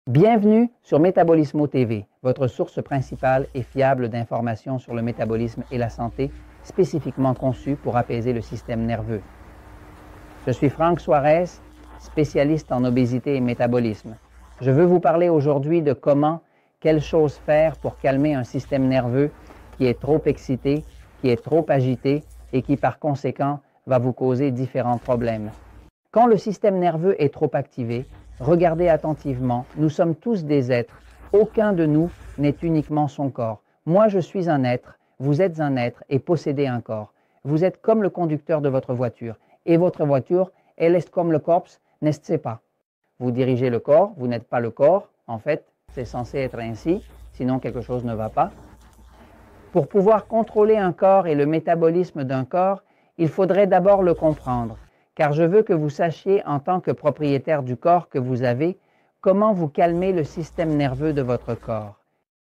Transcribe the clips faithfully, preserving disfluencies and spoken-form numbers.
Bienvenue sur Métabolismo T V, votre source principale et fiable d'informations sur le métabolisme et la santé, spécifiquement conçue pour apaiser le système nerveux. Je suis Franck Suarez, spécialiste en obésité et métabolisme. Je veux vous parler aujourd'hui de comment, quelles choses faire pour calmer un système nerveux qui est trop excité, qui est trop agité et qui par conséquent va vous causer différents problèmes. Quand le système nerveux est trop activé, regardez attentivement, nous sommes tous des êtres. Aucun de nous n'est uniquement son corps. Moi, je suis un être, vous êtes un être et possédez un corps. Vous êtes comme le conducteur de votre voiture. Et votre voiture, elle est comme le corps, n'est-ce pas? Vous dirigez le corps, vous n'êtes pas le corps. En fait, c'est censé être ainsi, sinon quelque chose ne va pas. Pour pouvoir contrôler un corps et le métabolisme d'un corps, il faudrait d'abord le comprendre. Car je veux que vous sachiez en tant que propriétaire du corps que vous avez, comment vous calmer le système nerveux de votre corps.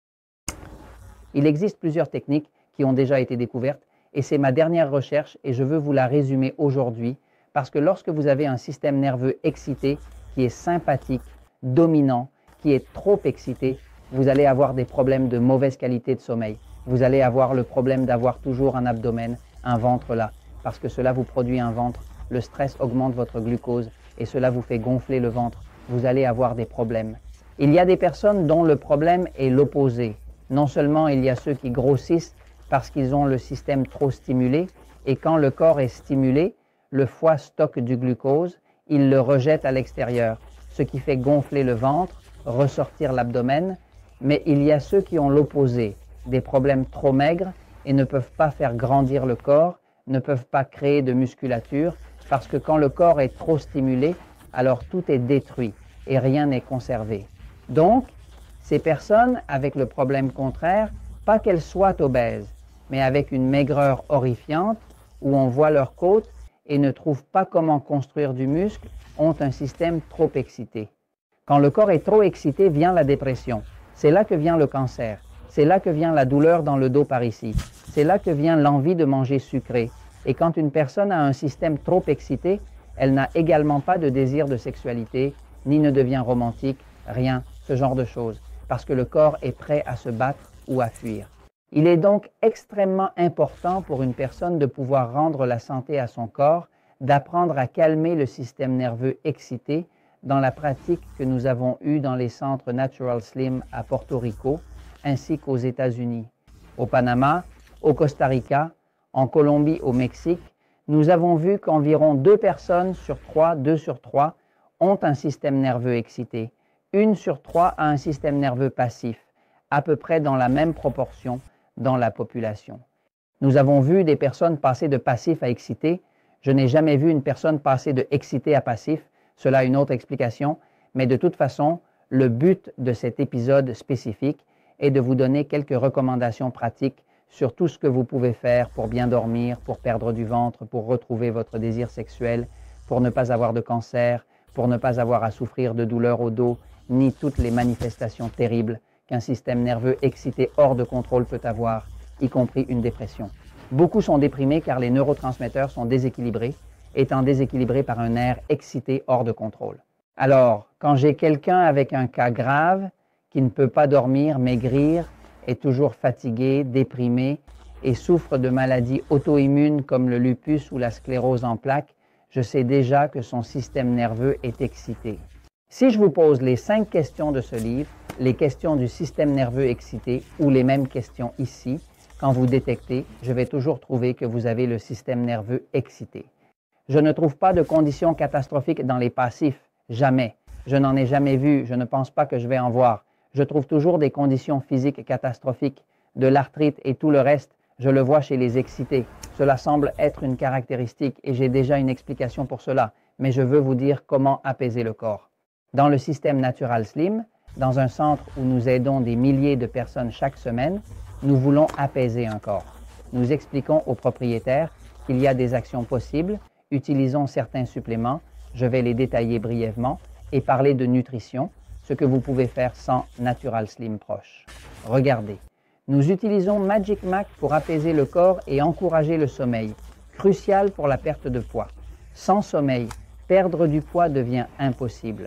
Il existe plusieurs techniques qui ont déjà été découvertes et c'est ma dernière recherche et je veux vous la résumer aujourd'hui parce que lorsque vous avez un système nerveux excité, qui est sympathique, dominant, qui est trop excité, vous allez avoir des problèmes de mauvaise qualité de sommeil. Vous allez avoir le problème d'avoir toujours un abdomen, un ventre là, parce que cela vous produit un ventre. Le stress augmente votre glucose et cela vous fait gonfler le ventre. Vous allez avoir des problèmes. Il y a des personnes dont le problème est l'opposé. Non seulement il y a ceux qui grossissent parce qu'ils ont le système trop stimulé et quand le corps est stimulé, le foie stocke du glucose, il le rejette à l'extérieur, ce qui fait gonfler le ventre, ressortir l'abdomen. Mais il y a ceux qui ont l'opposé, des problèmes trop maigres et ne peuvent pas faire grandir le corps, ne peuvent pas créer de musculature, parce que quand le corps est trop stimulé, alors tout est détruit et rien n'est conservé. Donc, ces personnes avec le problème contraire, pas qu'elles soient obèses, mais avec une maigreur horrifiante, où on voit leurs côtes et ne trouvent pas comment construire du muscle, ont un système trop excité. Quand le corps est trop excité, vient la dépression. C'est là que vient le cancer. C'est là que vient la douleur dans le dos par ici. C'est là que vient l'envie de manger sucré. Et quand une personne a un système trop excité, elle n'a également pas de désir de sexualité, ni ne devient romantique, rien, ce genre de choses, parce que le corps est prêt à se battre ou à fuir. Il est donc extrêmement important pour une personne de pouvoir rendre la santé à son corps, d'apprendre à calmer le système nerveux excité dans la pratique que nous avons eue dans les centres Natural Slim à Porto Rico, ainsi qu'aux États-Unis. Au Panama, au Costa Rica, en Colombie, au Mexique, nous avons vu qu'environ deux personnes sur trois, deux sur trois, ont un système nerveux excité. Une sur trois a un système nerveux passif, à peu près dans la même proportion dans la population. Nous avons vu des personnes passer de passif à excité. Je n'ai jamais vu une personne passer de excité à passif. Cela a une autre explication, mais de toute façon, le but de cet épisode spécifique est de vous donner quelques recommandations pratiques sur tout ce que vous pouvez faire pour bien dormir, pour perdre du ventre, pour retrouver votre désir sexuel, pour ne pas avoir de cancer, pour ne pas avoir à souffrir de douleurs au dos, ni toutes les manifestations terribles qu'un système nerveux excité hors de contrôle peut avoir, y compris une dépression. Beaucoup sont déprimés car les neurotransmetteurs sont déséquilibrés, étant déséquilibrés par un nerf excité hors de contrôle. Alors, quand j'ai quelqu'un avec un cas grave, qui ne peut pas dormir, maigrir, est toujours fatigué, déprimé et souffre de maladies auto-immunes comme le lupus ou la sclérose en plaques, je sais déjà que son système nerveux est excité. Si je vous pose les cinq questions de ce livre, les questions du système nerveux excité ou les mêmes questions ici, quand vous détectez, je vais toujours trouver que vous avez le système nerveux excité. Je ne trouve pas de conditions catastrophiques dans les passifs, jamais. Je n'en ai jamais vu, je ne pense pas que je vais en voir. Je trouve toujours des conditions physiques catastrophiques, de l'arthrite et tout le reste, je le vois chez les excités. Cela semble être une caractéristique et j'ai déjà une explication pour cela, mais je veux vous dire comment apaiser le corps. Dans le système Natural Slim, dans un centre où nous aidons des milliers de personnes chaque semaine, nous voulons apaiser un corps. Nous expliquons aux propriétaires qu'il y a des actions possibles, utilisons certains suppléments, je vais les détailler brièvement, et parler de nutrition, ce que vous pouvez faire sans Natural Slim proche. Regardez, nous utilisons Magic Mac pour apaiser le corps et encourager le sommeil, crucial pour la perte de poids. Sans sommeil, perdre du poids devient impossible.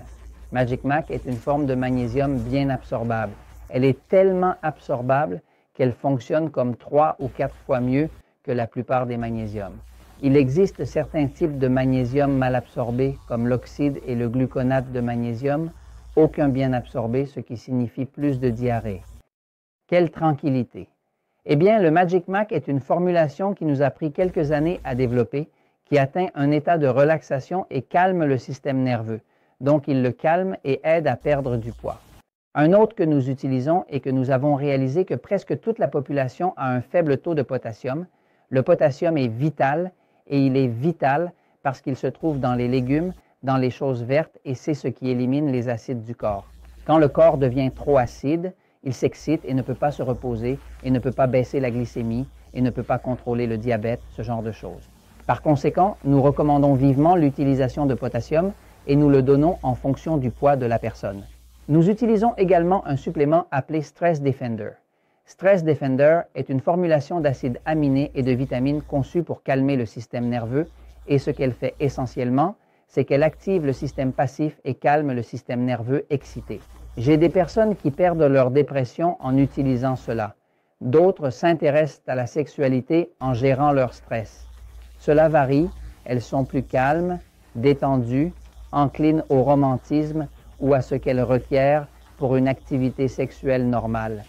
Magic Mac est une forme de magnésium bien absorbable. Elle est tellement absorbable qu'elle fonctionne comme trois ou quatre fois mieux que la plupart des magnésiums. Il existe certains types de magnésium mal absorbés, comme l'oxyde et le gluconate de magnésium, aucun bien absorbé, ce qui signifie plus de diarrhée. Quelle tranquillité! Eh bien, le Magic Mac est une formulation qui nous a pris quelques années à développer, qui atteint un état de relaxation et calme le système nerveux. Donc, il le calme et aide à perdre du poids. Un autre que nous utilisons et que nous avons réalisé que presque toute la population a un faible taux de potassium. Le potassium est vital et il est vital parce qu'il se trouve dans les légumes, dans les choses vertes et c'est ce qui élimine les acides du corps. Quand le corps devient trop acide, il s'excite et ne peut pas se reposer et ne peut pas baisser la glycémie et ne peut pas contrôler le diabète, ce genre de choses. Par conséquent, nous recommandons vivement l'utilisation de potassium et nous le donnons en fonction du poids de la personne. Nous utilisons également un supplément appelé Stress Defender. Stress Defender est une formulation d'acides aminés et de vitamines conçue pour calmer le système nerveux et ce qu'elle fait essentiellement, c'est qu'elle active le système passif et calme le système nerveux excité. J'ai des personnes qui perdent leur dépression en utilisant cela. D'autres s'intéressent à la sexualité en gérant leur stress. Cela varie, elles sont plus calmes, détendues, enclines au romantisme ou à ce qu'elles requièrent pour une activité sexuelle normale.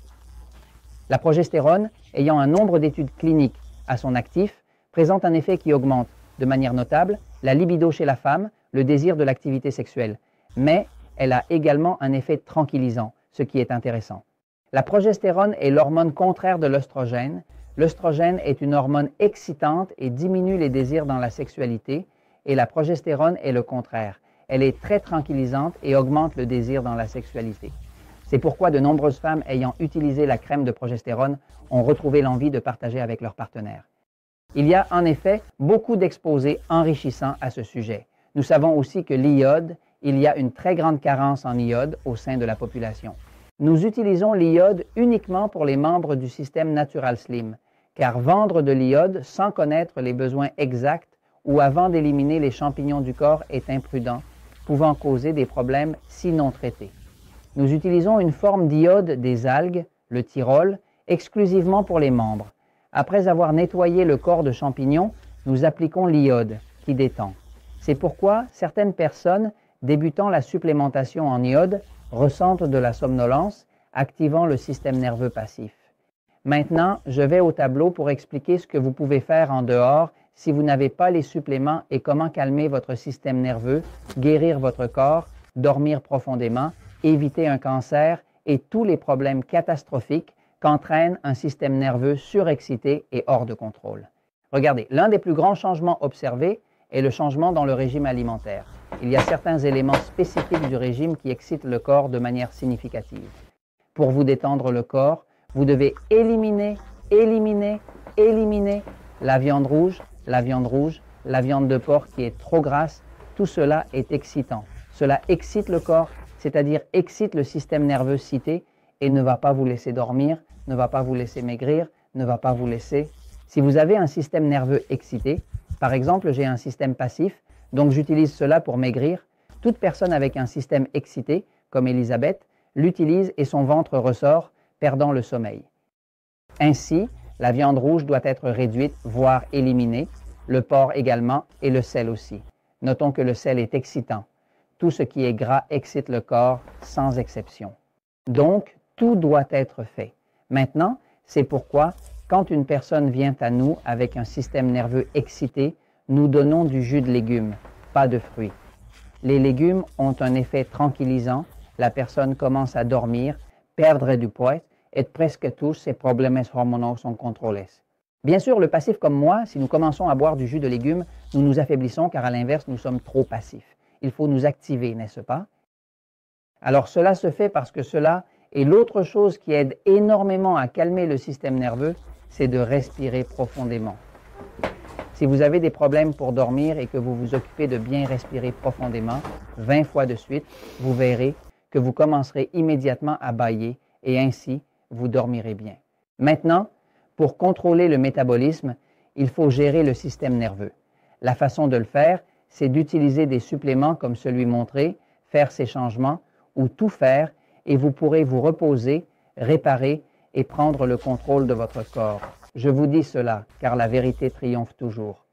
La progestérone, ayant un nombre d'études cliniques à son actif, présente un effet qui augmente, de manière notable, la libido chez la femme, le désir de l'activité sexuelle. Mais elle a également un effet tranquillisant, ce qui est intéressant. La progestérone est l'hormone contraire de l'œstrogène. L'œstrogène est une hormone excitante et diminue les désirs dans la sexualité, et la progestérone est le contraire. Elle est très tranquillisante et augmente le désir dans la sexualité. C'est pourquoi de nombreuses femmes ayant utilisé la crème de progestérone ont retrouvé l'envie de partager avec leur partenaire. Il y a en effet beaucoup d'exposés enrichissants à ce sujet. Nous savons aussi que l'iode, il y a une très grande carence en iode au sein de la population. Nous utilisons l'iode uniquement pour les membres du système Natural Slim, car vendre de l'iode sans connaître les besoins exacts ou avant d'éliminer les champignons du corps est imprudent, pouvant causer des problèmes si non traités. Nous utilisons une forme d'iode des algues, le tyrol, exclusivement pour les membres. Après avoir nettoyé le corps de champignons, nous appliquons l'iode, qui détend. C'est pourquoi certaines personnes débutant la supplémentation en iode ressentent de la somnolence, activant le système nerveux passif. Maintenant, je vais au tableau pour expliquer ce que vous pouvez faire en dehors si vous n'avez pas les suppléments et comment calmer votre système nerveux, guérir votre corps, dormir profondément, éviter un cancer et tous les problèmes catastrophiques qu'entraîne un système nerveux surexcité et hors de contrôle. Regardez, l'un des plus grands changements observés est le changement dans le régime alimentaire. Il y a certains éléments spécifiques du régime qui excitent le corps de manière significative. Pour vous détendre le corps, vous devez éliminer, éliminer, éliminer la viande rouge, la viande rouge, la viande de porc qui est trop grasse. Tout cela est excitant. Cela excite le corps, c'est-à-dire excite le système nerveux cité et ne va pas vous laisser dormir, ne va pas vous laisser maigrir, ne va pas vous laisser... Si vous avez un système nerveux excité, par exemple, j'ai un système passif, donc j'utilise cela pour maigrir, toute personne avec un système excité, comme Elisabeth, l'utilise et son ventre ressort, perdant le sommeil. Ainsi, la viande rouge doit être réduite, voire éliminée, le porc également et le sel aussi. Notons que le sel est excitant. Tout ce qui est gras excite le corps, sans exception. Donc, tout doit être fait. Maintenant, c'est pourquoi, quand une personne vient à nous avec un système nerveux excité, nous donnons du jus de légumes, pas de fruits. Les légumes ont un effet tranquillisant, la personne commence à dormir, perdre du poids et presque tous ses problèmes hormonaux sont contrôlés. Bien sûr, le passif comme moi, si nous commençons à boire du jus de légumes, nous nous affaiblissons car à l'inverse, nous sommes trop passifs. Il faut nous activer, n'est-ce pas? Alors cela se fait parce que cela est l'autre chose qui aide énormément à calmer le système nerveux, c'est de respirer profondément. Si vous avez des problèmes pour dormir et que vous vous occupez de bien respirer profondément, vingt fois de suite, vous verrez que vous commencerez immédiatement à bâiller et ainsi, vous dormirez bien. Maintenant, pour contrôler le métabolisme, il faut gérer le système nerveux. La façon de le faire, c'est d'utiliser des suppléments comme celui montré, faire ces changements ou tout faire et vous pourrez vous reposer, réparer et prendre le contrôle de votre corps. Je vous dis cela car la vérité triomphe toujours.